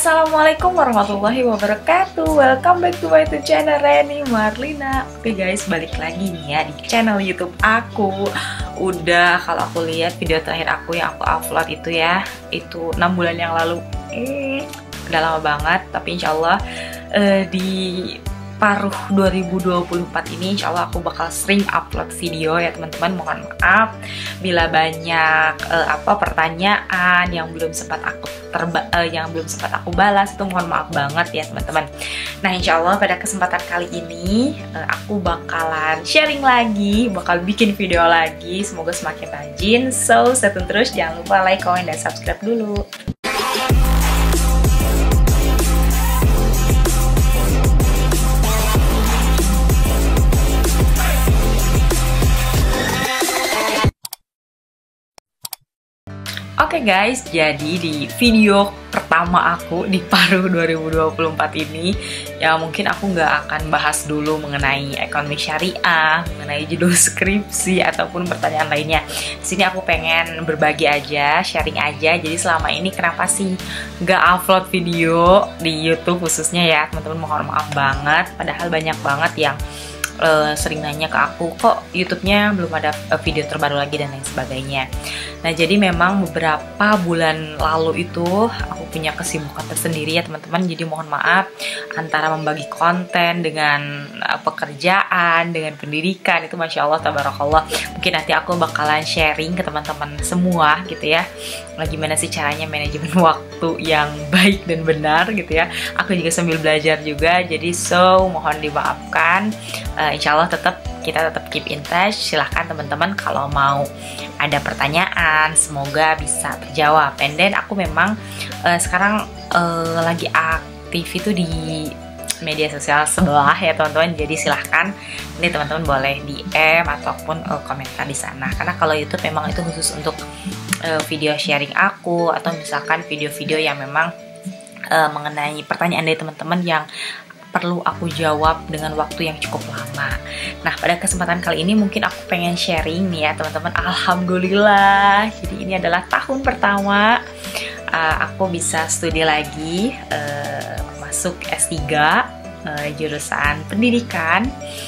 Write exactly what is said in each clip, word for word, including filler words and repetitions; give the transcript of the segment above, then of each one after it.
Assalamualaikum warahmatullahi wabarakatuh. Welcome back to my YouTube channel Reni Marlina. Oke guys, balik lagi nih ya di channel YouTube aku. Udah, kalau aku lihat video terakhir aku yang aku upload itu ya, itu enam bulan yang lalu. Eh, udah lama banget. Tapi insya Allah eh, di paruh dua ribu dua puluh empat ini insya Allah aku bakal sering upload video ya teman-teman. Mohon maaf bila banyak uh, apa pertanyaan yang belum sempat aku terba uh, yang belum sempat aku balas, itu mohon maaf banget ya teman-teman. Nah insya Allah pada kesempatan kali ini uh, aku bakalan sharing lagi, bakal bikin video lagi, semoga semakin rajin. So stay tune terus, jangan lupa like, comment, dan subscribe dulu. Oke okay guys, jadi di video pertama aku di paruh dua ribu dua puluh empat ini, ya mungkin aku nggak akan bahas dulu mengenai ekonomi syariah, mengenai judul skripsi ataupun pertanyaan lainnya. Di sini aku pengen berbagi aja, sharing aja. Jadi selama ini kenapa sih nggak upload video di YouTube khususnya ya teman-teman, mohon maaf banget. Padahal banyak banget yang Uh, sering nanya ke aku, kok YouTube-nya belum ada uh, video terbaru lagi dan lain sebagainya. Nah jadi memang beberapa bulan lalu itu aku punya kesibukan tersendiri ya teman-teman. Jadi mohon maaf, antara membagi konten dengan uh, pekerjaan, dengan pendidikan, itu Masya Allah tabarakallah. Mungkin nanti aku bakalan sharing ke teman-teman semua gitu ya, nah, gimana sih caranya manajemen waktu yang baik dan benar gitu ya. Aku juga sambil belajar juga, jadi so mohon dimaafkan. Uh, insya Allah tetap kita tetap keep in touch. Silahkan teman-teman kalau mau ada pertanyaan, semoga bisa terjawab. And then aku memang uh, sekarang uh, lagi aktif itu di media sosial sebelah ya teman-teman. Jadi silahkan ini teman-teman boleh D M ataupun uh, komentar di sana. Karena kalau YouTube memang itu khusus untuk uh, video sharing aku, atau misalkan video-video yang memang uh, mengenai pertanyaan dari teman-teman yang perlu aku jawab dengan waktu yang cukup lama. Nah pada kesempatan kali ini mungkin aku pengen sharing nih ya teman-teman. Alhamdulillah, jadi ini adalah tahun pertama uh, aku bisa studi lagi, uh, masuk S tiga uh, jurusan pendidikan.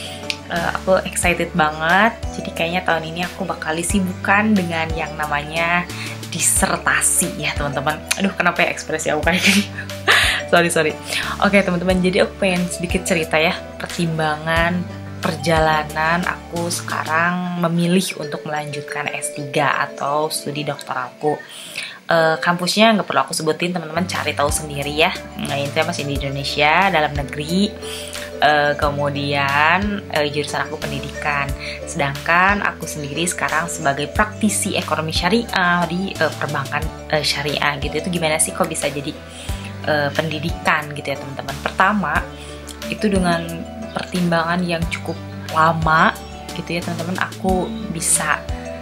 uh, Aku excited banget. Jadi kayaknya tahun ini aku bakal disibukkan dengan yang namanya disertasi ya teman-teman. Aduh kenapa ya ekspresi aku kayak gini. Sorry, sorry. Oke teman-teman, jadi aku pengen sedikit cerita ya pertimbangan perjalanan aku sekarang memilih untuk melanjutkan S tiga atau studi doktoralku. Uh, kampusnya nggak perlu aku sebutin, teman-teman cari tahu sendiri ya. Nah, intinya masih di Indonesia, dalam negeri. Uh, kemudian uh, jurusan aku pendidikan. Sedangkan aku sendiri sekarang sebagai praktisi ekonomi syariah di uh, perbankan uh, syariah gitu. Itu gimana sih kok bisa jadi Uh, pendidikan gitu ya teman-teman. Pertama itu dengan pertimbangan yang cukup lama gitu ya teman-teman, aku bisa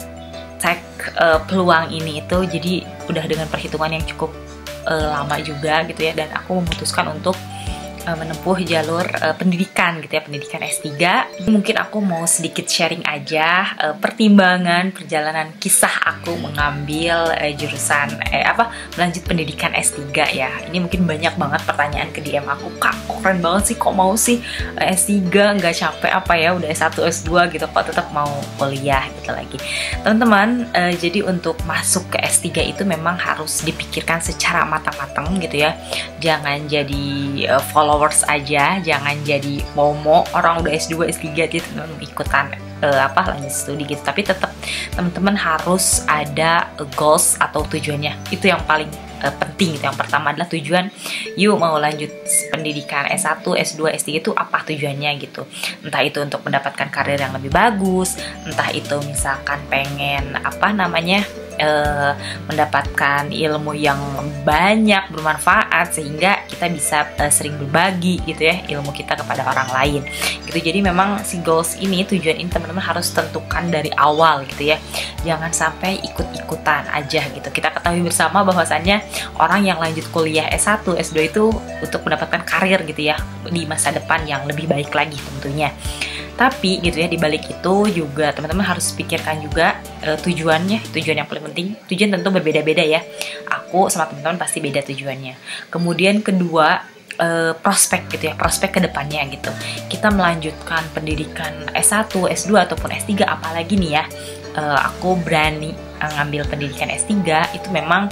cek uh, peluang ini itu, jadi udah dengan perhitungan yang cukup uh, lama juga gitu ya, dan aku memutuskan untuk uh, menempuh jalur uh, pendidikan gitu ya, pendidikan S tiga. Mungkin aku mau sedikit sharing aja uh, pertimbangan perjalanan kisah aku mengambil uh, jurusan eh apa melanjut pendidikan S tiga ya. Ini mungkin banyak banget pertanyaan ke D M aku, kak kok keren banget sih, kok mau sih uh, S tiga, nggak capek apa ya, udah S satu S dua gitu, kok tetap mau kuliah gitu lagi. Teman-teman, uh, jadi untuk masuk ke S tiga itu memang harus dipikirkan secara matang-matang gitu ya. Jangan jadi uh, followers aja, jangan jadi momo orang udah S dua S tiga gitu teman-teman ikutan uh, apa lanjut studi gitu. Tapi tetap teman-teman harus ada uh, goals atau tujuannya. Itu yang paling uh, penting gitu. Yang pertama adalah tujuan, yuk mau lanjut pendidikan S satu S dua S tiga itu apa tujuannya gitu. Entah itu untuk mendapatkan karir yang lebih bagus, entah itu misalkan pengen apa namanya Uh, mendapatkan ilmu yang banyak bermanfaat sehingga kita bisa uh, sering berbagi gitu ya ilmu kita kepada orang lain gitu. Jadi memang si goals ini, tujuan ini teman-teman harus tentukan dari awal gitu ya, jangan sampai ikut-ikutan aja gitu. Kita ketahui bersama bahwasannya orang yang lanjut kuliah S satu S dua itu untuk mendapatkan karir gitu ya di masa depan yang lebih baik lagi tentunya. Tapi gitu ya, di balik itu juga teman-teman harus pikirkan juga uh, tujuannya, tujuan yang paling penting. Tujuan tentu berbeda-beda ya. Aku sama teman-teman pasti beda tujuannya. Kemudian kedua, uh, prospek gitu ya, prospek kedepannya gitu. Kita melanjutkan pendidikan S satu, S dua ataupun S tiga, apalagi nih ya, uh, aku berani uh, ngambil pendidikan S tiga itu memang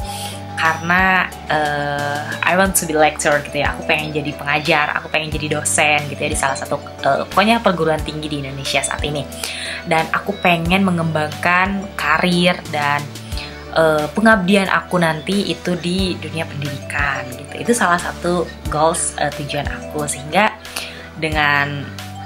karena uh, I want to be lecturer gitu ya. Aku pengen jadi pengajar, aku pengen jadi dosen gitu ya di salah satu uh, pokoknya perguruan tinggi di Indonesia saat ini. Dan aku pengen mengembangkan karir dan uh, pengabdian aku nanti itu di dunia pendidikan gitu. Itu salah satu goals, uh, tujuan aku. Sehingga dengan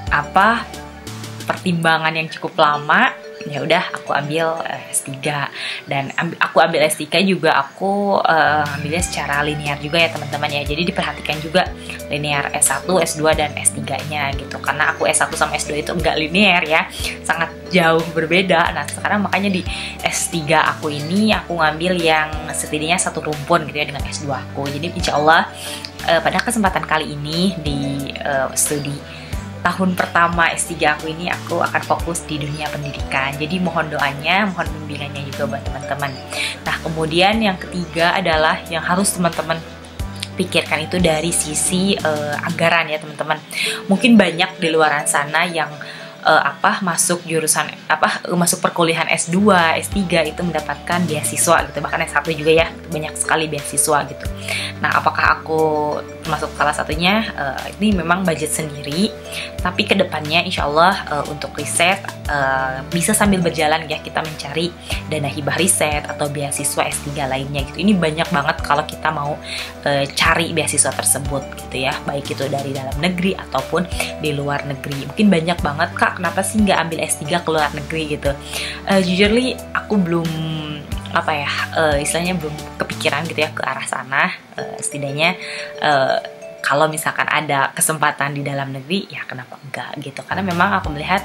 apa pertimbangan yang cukup lama, ya udah aku ambil uh, S tiga. Dan ambil, aku ambil S tiga juga aku uh, ambilnya secara linear juga ya teman-teman ya. Jadi diperhatikan juga linear S satu, S dua dan S tiga-nya gitu. Karena aku S satu sama S dua itu enggak linear ya, sangat jauh berbeda. Nah, sekarang makanya di S tiga aku ini aku ngambil yang setidaknya satu rumpun gitu ya dengan S dua aku. Jadi insya Allah uh, pada kesempatan kali ini di uh, studi tahun pertama S tiga aku ini aku akan fokus di dunia pendidikan. Jadi mohon doanya, mohon bimbingannya juga buat teman-teman. Nah, kemudian yang ketiga adalah yang harus teman-teman pikirkan itu dari sisi uh, anggaran ya teman-teman. Mungkin banyak di luaran sana yang uh, apa masuk jurusan apa uh, masuk perkuliahan S dua, S tiga itu mendapatkan beasiswa gitu. Bahkan S satu juga ya, banyak sekali beasiswa gitu. Nah, apakah aku termasuk salah satunya? Uh, ini memang budget sendiri, tapi kedepannya insya Allah uh, untuk riset uh, bisa sambil berjalan ya, kita mencari dana hibah riset atau beasiswa S tiga lainnya gitu. Ini banyak banget kalau kita mau uh, cari beasiswa tersebut gitu ya, baik itu dari dalam negeri ataupun di luar negeri. Mungkin banyak banget, Kak, kenapa sih nggak ambil S tiga ke luar negeri gitu? Uh, jujurly aku belum apa ya, uh, istilahnya belum kepikiran gitu ya ke arah sana. Uh, setidaknya uh, kalau misalkan ada kesempatan di dalam negeri ya kenapa enggak gitu, karena memang aku melihat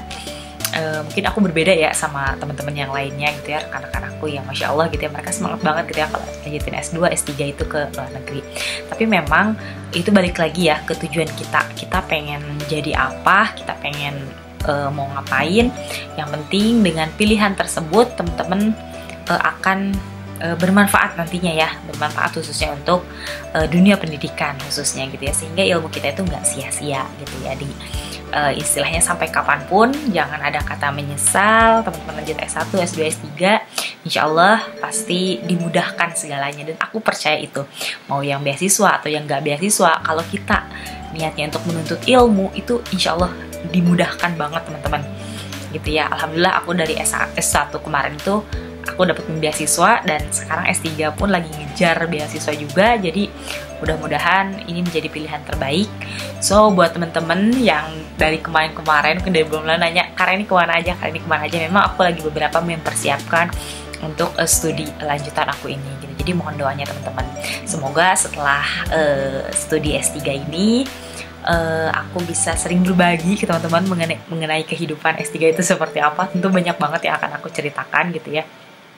uh, mungkin aku berbeda ya sama teman-teman yang lainnya gitu ya, rekan-rekan aku yang masya Allah gitu ya, mereka semangat banget gitu ya kalau lanjutin S dua, S tiga itu ke luar negeri. Tapi memang itu balik lagi ya ke tujuan kita, kita pengen jadi apa, kita pengen uh, mau ngapain. Yang penting dengan pilihan tersebut teman-teman uh, akan uh, bermanfaat nantinya ya, bermanfaat khususnya untuk uh, dunia pendidikan khususnya gitu ya, sehingga ilmu kita itu nggak sia-sia gitu ya. Di uh, istilahnya sampai kapanpun jangan ada kata menyesal. Teman-teman lanjut S satu, S dua, S tiga insya Allah pasti dimudahkan segalanya, dan aku percaya itu mau yang beasiswa atau yang nggak beasiswa, kalau kita niatnya untuk menuntut ilmu itu insya Allah dimudahkan banget teman-teman gitu ya. Alhamdulillah aku dari S satu kemarin itu aku dapat beasiswa, dan sekarang S tiga pun lagi ngejar beasiswa juga. Jadi mudah-mudahan ini menjadi pilihan terbaik. So buat temen-temen yang dari kemarin-kemarin mungkin dari belum nanya karena ini kemana aja, karena ini kemana aja, memang aku lagi beberapa mempersiapkan untuk uh, studi lanjutan aku ini gitu. Jadi mohon doanya teman-teman, semoga setelah uh, studi S tiga ini Uh, aku bisa sering berbagi ke teman-teman mengenai, mengenai kehidupan S tiga itu seperti apa. Tentu banyak banget yang akan aku ceritakan gitu ya.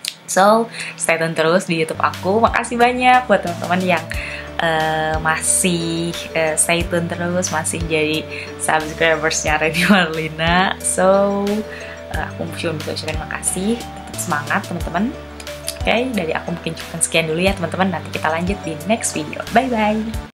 So, stay tune terus di YouTube aku. Makasih banyak buat teman-teman yang uh, masih uh, stay tune terus, masih jadi subscribersnya Reni Marlina. So, uh, aku cuma bisa ucapin makasih. Tetap semangat teman-teman. Oke, okay, dari aku mungkin cukup sekian dulu ya teman-teman. Nanti kita lanjut di next video. Bye-bye.